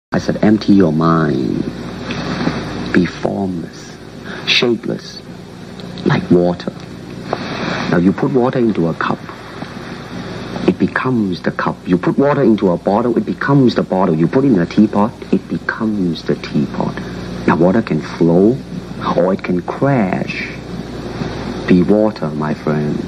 I said, empty your mind. Be formless, shapeless, like water. Now you put water into a cup, it becomes the cup. You put water into a bottle, it becomes the bottle. You put it in a teapot, it becomes the teapot. Now water can flow or it can crash. Be water, my friend.